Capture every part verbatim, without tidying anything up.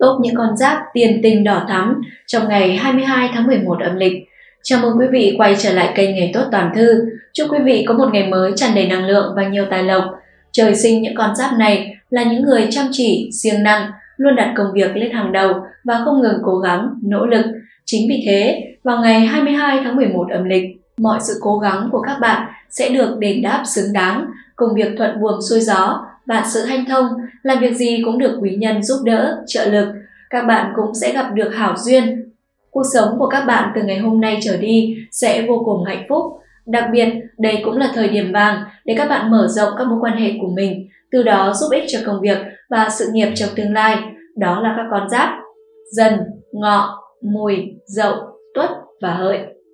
top những con giáp tiền tình đỏ thắm trong ngày hai mươi hai tháng mười một âm lịch. Chào mừng quý vị quay trở lại kênh Nghề Tốt Toàn Thư. Chúc quý vị có một ngày mới tràn đầy năng lượng và nhiều tài lộc. Trời sinh những con giáp này là những người chăm chỉ, siêng năng, luôn đặt công việc lên hàng đầu và không ngừng cố gắng, nỗ lực. Chính vì thế, vào ngày hai mươi hai tháng mười một âm lịch, mọi sự cố gắng của các bạn sẽ được đền đáp xứng đáng, công việc thuận buồm xuôi gió, vạn sự hanh thông, làm việc gì cũng được quý nhân giúp đỡ, trợ lực. Các bạn cũng sẽ gặp được hảo duyên. Cuộc sống của các bạn từ ngày hôm nay trở đi sẽ vô cùng hạnh phúc. Đặc biệt, đây cũng là thời điểm vàng để các bạn mở rộng các mối quan hệ của mình, từ đó giúp ích cho công việc và sự nghiệp trong tương lai. Đó là các con giáp Dần, Ngọ, Mùi, Dậu, Tuất và Hợi.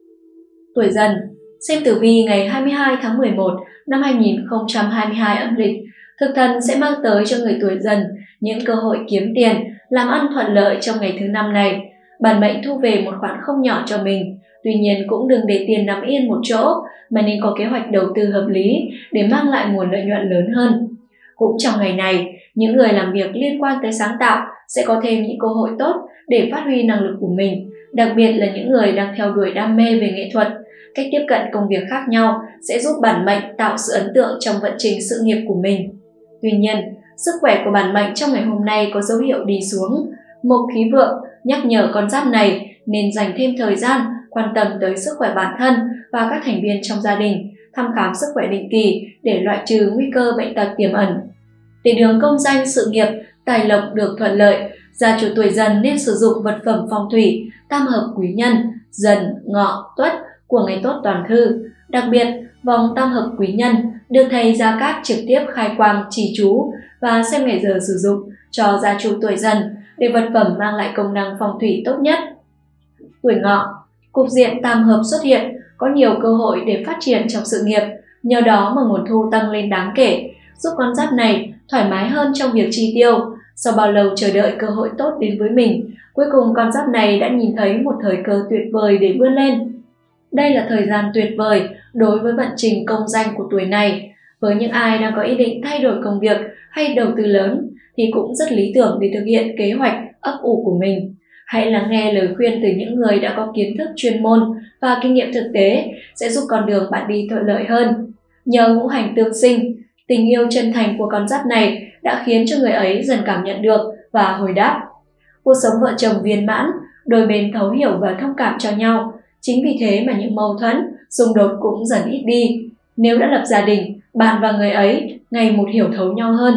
Tuổi Dần. Xem tử vi ngày hai mươi hai tháng mười một năm hai nghìn không trăm hai mươi hai âm lịch, thực thần sẽ mang tới cho người tuổi Dần những cơ hội kiếm tiền, làm ăn thuận lợi trong ngày thứ năm này. Bản mệnh thu về một khoản không nhỏ cho mình, tuy nhiên cũng đừng để tiền nằm yên một chỗ, mà nên có kế hoạch đầu tư hợp lý để mang lại nguồn lợi nhuận lớn hơn. Cũng trong ngày này, những người làm việc liên quan tới sáng tạo sẽ có thêm những cơ hội tốt để phát huy năng lực của mình, đặc biệt là những người đang theo đuổi đam mê về nghệ thuật. Cách tiếp cận công việc khác nhau sẽ giúp bản mệnh tạo sự ấn tượng trong vận trình sự nghiệp của mình. Tuy nhiên, sức khỏe của bản mệnh trong ngày hôm nay có dấu hiệu đi xuống. Mộc khí vượng nhắc nhở con giáp này nên dành thêm thời gian quan tâm tới sức khỏe bản thân và các thành viên trong gia đình, thăm khám sức khỏe định kỳ để loại trừ nguy cơ bệnh tật tiềm ẩn. Để đường công danh sự nghiệp, tài lộc được thuận lợi, gia chủ tuổi Dần nên sử dụng vật phẩm phong thủy tam hợp quý nhân Dần, Ngọ, Tuất của Ngày Tốt Toàn Thư. Đặc biệt, vòng tam hợp quý nhân được thầy Gia Cát trực tiếp khai quang chỉ chú và xem ngày giờ sử dụng cho gia chủ tuổi Dần để vật phẩm mang lại công năng phong thủy tốt nhất. Tuổi Ngọ. Cục diện tam hợp xuất hiện, có nhiều cơ hội để phát triển trong sự nghiệp, nhờ đó mà nguồn thu tăng lên đáng kể, giúp con giáp này thoải mái hơn trong việc chi tiêu. Sau bao lâu chờ đợi cơ hội tốt đến với mình, cuối cùng con giáp này đã nhìn thấy một thời cơ tuyệt vời để vươn lên. Đây là thời gian tuyệt vời đối với vận trình công danh của tuổi này. Với những ai đang có ý định thay đổi công việc hay đầu tư lớn thì cũng rất lý tưởng để thực hiện kế hoạch ấp ủ của mình. Hãy lắng nghe lời khuyên từ những người đã có kiến thức chuyên môn và kinh nghiệm thực tế sẽ giúp con đường bạn đi thuận lợi hơn. Nhờ ngũ hành tương sinh, tình yêu chân thành của con giáp này đã khiến cho người ấy dần cảm nhận được và hồi đáp. Cuộc sống vợ chồng viên mãn, đôi bên thấu hiểu và thông cảm cho nhau. Chính vì thế mà những mâu thuẫn, xung đột cũng dần ít đi. Nếu đã lập gia đình, bạn và người ấy ngày một hiểu thấu nhau hơn.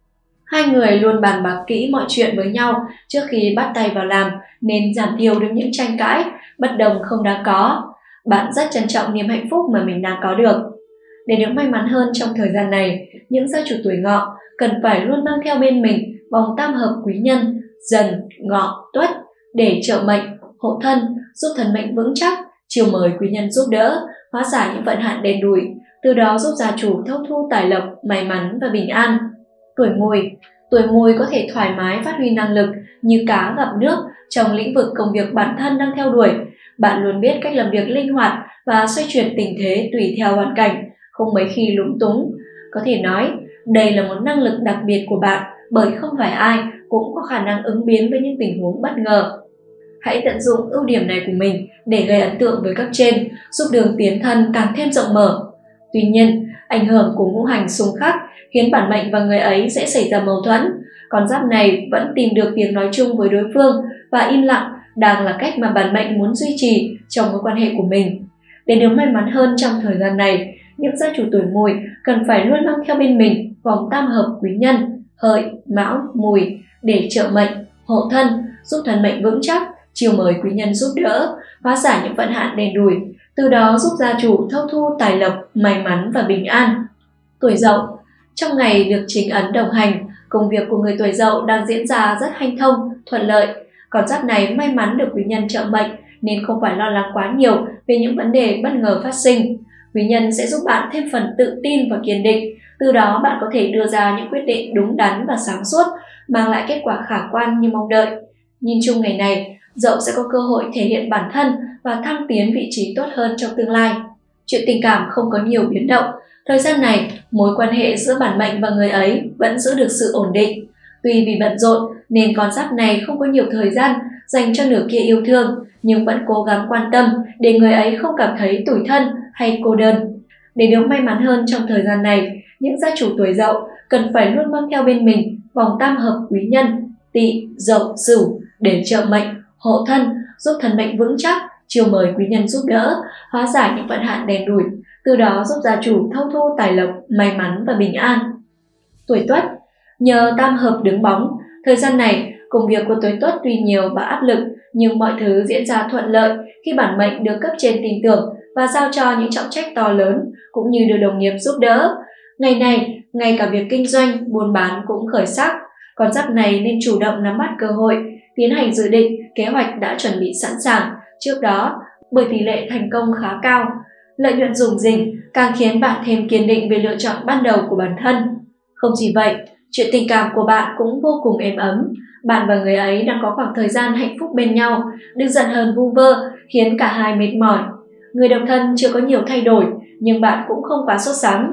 Hai người luôn bàn bạc kỹ mọi chuyện với nhau trước khi bắt tay vào làm nên giảm thiểu được những tranh cãi, bất đồng không đáng có. Bạn rất trân trọng niềm hạnh phúc mà mình đang có được. Để được may mắn hơn trong thời gian này, những gia chủ tuổi Ngọ cần phải luôn mang theo bên mình vòng tam hợp quý nhân Dần, Ngọ, Tuất để trợ mệnh, hộ thân, giúp thần mệnh vững chắc, chiêu mời quý nhân giúp đỡ, hóa giải những vận hạn đen đủi, từ đó giúp gia chủ thâu thu tài lộc, may mắn và bình an. Tuổi Mùi. Tuổi Mùi có thể thoải mái phát huy năng lực như cá gặp nước trong lĩnh vực công việc bản thân đang theo đuổi. Bạn luôn biết cách làm việc linh hoạt và xoay chuyển tình thế tùy theo hoàn cảnh, không mấy khi lúng túng. Có thể nói, đây là một năng lực đặc biệt của bạn bởi không phải ai cũng có khả năng ứng biến với những tình huống bất ngờ. Hãy tận dụng ưu điểm này của mình để gây ấn tượng với cấp trên, giúp đường tiến thân càng thêm rộng mở. Tuy nhiên, ảnh hưởng của ngũ hành xung khắc khiến bản mệnh và người ấy sẽ xảy ra mâu thuẫn. Con giáp này vẫn tìm được tiếng nói chung với đối phương và im lặng đang là cách mà bản mệnh muốn duy trì trong mối quan hệ của mình. Để được may mắn hơn trong thời gian này, những gia chủ tuổi Mùi cần phải luôn mang theo bên mình vòng tam hợp quý nhân Hợi, Mão, Mùi để trợ mệnh, hộ thân, giúp thần mệnh vững chắc, chiêu mời quý nhân giúp đỡ, hóa giải những vận hạn đen đủi, từ đó giúp gia chủ thâu thu tài lộc, may mắn và bình an. Tuổi Dậu. Trong ngày được chính ấn đồng hành, công việc của người tuổi Dậu đang diễn ra rất hanh thông, thuận lợi. Con giáp này may mắn được quý nhân trợ mệnh nên không phải lo lắng quá nhiều về những vấn đề bất ngờ phát sinh. Quý nhân sẽ giúp bạn thêm phần tự tin và kiên định, từ đó bạn có thể đưa ra những quyết định đúng đắn và sáng suốt, mang lại kết quả khả quan như mong đợi. Nhìn chung ngày này, Dậu sẽ có cơ hội thể hiện bản thân và thăng tiến vị trí tốt hơn trong tương lai. Chuyện tình cảm không có nhiều biến động. Thời gian này, mối quan hệ giữa bản mệnh và người ấy vẫn giữ được sự ổn định. Tuy vì bận rộn, nên con giáp này không có nhiều thời gian dành cho nửa kia yêu thương, nhưng vẫn cố gắng quan tâm để người ấy không cảm thấy tủi thân hay cô đơn. Để được may mắn hơn trong thời gian này, những gia chủ tuổi Dậu cần phải luôn mang theo bên mình vòng tam hợp quý nhân Tỵ, Dậu, Sửu để trợ mệnh, hộ thân, giúp thần mệnh vững chắc, chiêu mời quý nhân giúp đỡ, hóa giải những vận hạn đen đủi, từ đó giúp gia chủ thâu thu tài lộc, may mắn và bình an. Tuổi Tuất, nhờ tam hợp đứng bóng, thời gian này công việc của tuổi Tuất tuy nhiều và áp lực, nhưng mọi thứ diễn ra thuận lợi khi bản mệnh được cấp trên tin tưởng và giao cho những trọng trách to lớn, cũng như được đồng nghiệp giúp đỡ. Ngày này, ngay cả việc kinh doanh, buôn bán cũng khởi sắc. Con giáp này nên chủ động nắm bắt cơ hội, tiến hành dự định, kế hoạch đã chuẩn bị sẵn sàng trước đó, bởi tỷ lệ thành công khá cao. Lợi nhuận rủng rỉnh càng khiến bạn thêm kiên định về lựa chọn ban đầu của bản thân. Không chỉ vậy, chuyện tình cảm của bạn cũng vô cùng êm ấm. Bạn và người ấy đang có khoảng thời gian hạnh phúc bên nhau, đừng giận hờn vu vơ khiến cả hai mệt mỏi. Người độc thân chưa có nhiều thay đổi, nhưng bạn cũng không quá sốt sắng.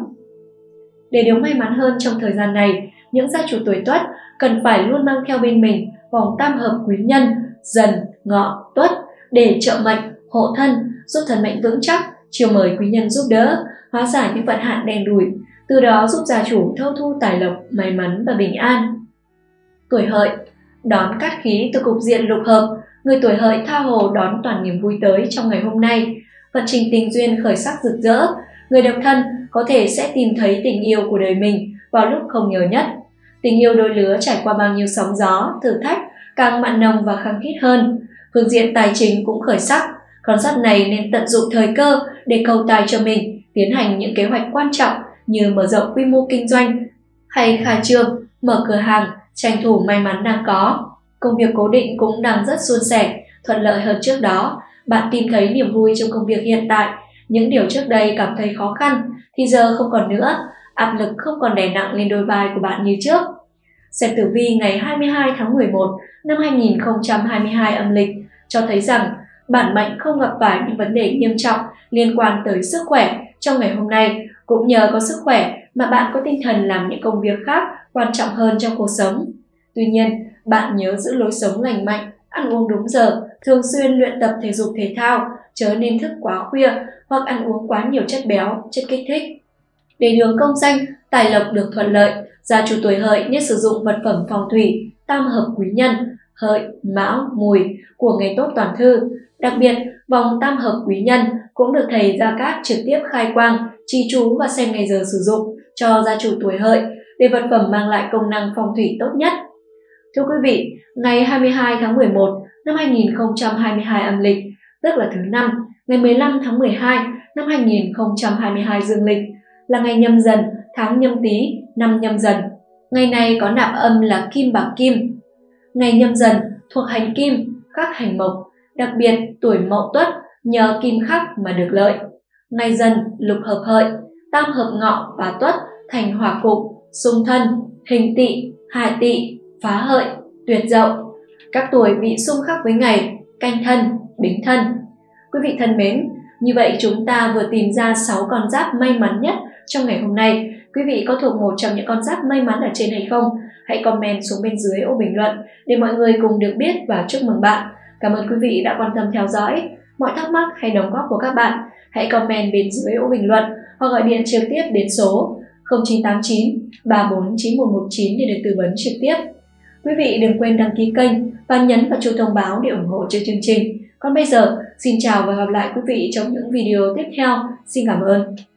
Để được may mắn hơn trong thời gian này, những gia chủ tuổi Tuất cần phải luôn mang theo bên mình vòng tam hợp quý nhân Dần, Ngọ, Tuất để trợ mệnh, hộ thân, giúp thần mệnh vững chắc, chiêu mời quý nhân giúp đỡ, hóa giải những vận hạn đen đủi, từ đó giúp gia chủ thâu thu tài lộc, may mắn và bình an. Tuổi Hợi, đón cát khí từ cục diện lục hợp, người tuổi Hợi tha hồ đón toàn niềm vui tới trong ngày hôm nay. Vận trình tình duyên khởi sắc rực rỡ, người độc thân có thể sẽ tìm thấy tình yêu của đời mình vào lúc không ngờ nhất. Tình yêu đôi lứa trải qua bao nhiêu sóng gió, thử thách, càng mặn nồng và khăng khít hơn. Phương diện tài chính cũng khởi sắc, con giáp này nên tận dụng thời cơ để cầu tài cho mình, tiến hành những kế hoạch quan trọng như mở rộng quy mô kinh doanh hay khai trương, mở cửa hàng, tranh thủ may mắn đang có. Công việc cố định cũng đang rất suôn sẻ, thuận lợi hơn trước đó. Bạn tìm thấy niềm vui trong công việc hiện tại, những điều trước đây cảm thấy khó khăn thì giờ không còn nữa, áp lực không còn đè nặng lên đôi vai của bạn như trước. Xem tử vi ngày hai mươi hai tháng mười một năm hai nghìn không trăm hai mươi hai âm lịch cho thấy rằng bản mệnh không gặp phải những vấn đề nghiêm trọng liên quan tới sức khỏe trong ngày hôm nay. Cũng nhờ có sức khỏe mà bạn có tinh thần làm những công việc khác quan trọng hơn trong cuộc sống. Tuy nhiên, bạn nhớ giữ lối sống lành mạnh, ăn uống đúng giờ, thường xuyên luyện tập thể dục thể thao, chớ nên thức quá khuya hoặc ăn uống quá nhiều chất béo, chất kích thích. Để đường công danh, tài lộc được thuận lợi, gia chủ tuổi Hợi nên sử dụng vật phẩm phong thủy tam hợp quý nhân Hợi, Mão, Mùi của ngày tốt toàn thư. Đặc biệt, vòng tam hợp quý nhân cũng được thầy Gia Cát trực tiếp khai quang, trì chú và xem ngày giờ sử dụng cho gia chủ tuổi Hợi để vật phẩm mang lại công năng phong thủy tốt nhất. Thưa quý vị, ngày hai mươi hai tháng mười một năm hai nghìn không trăm hai mươi hai âm lịch, tức là thứ năm, ngày mười lăm tháng mười hai năm hai nghìn không trăm hai mươi hai dương lịch, là ngày Nhâm Dần, tháng Nhâm Tý, năm Nhâm Dần. Ngày này có nạp âm là kim bạc kim. Ngày Nhâm Dần thuộc hành kim, khắc hành mộc, đặc biệt tuổi Mậu Tuất nhờ kim khắc mà được lợi. Ngày Dần lục hợp Hợi, tam hợp Ngọ và Tuất thành hỏa cục, xung thân, hình Tỵ, hại Tỵ, phá Hợi, tuyệt Dậu. Các tuổi bị xung khắc với ngày Canh Thân, Bính Thân. Quý vị thân mến, như vậy chúng ta vừa tìm ra sáu con giáp may mắn nhất trong ngày hôm nay. Quý vị có thuộc một trong những con giáp may mắn ở trên hay không? Hãy comment xuống bên dưới ô bình luận để mọi người cùng được biết và chúc mừng bạn. Cảm ơn quý vị đã quan tâm theo dõi. Mọi thắc mắc hay đóng góp của các bạn, hãy comment bên dưới ô bình luận hoặc gọi điện trực tiếp đến số không chín tám chín ba bốn chín một một chín để được tư vấn trực tiếp. Quý vị đừng quên đăng ký kênh và nhấn vào chuông thông báo để ủng hộ cho chương trình. Còn bây giờ, xin chào và gặp lại quý vị trong những video tiếp theo. Xin cảm ơn.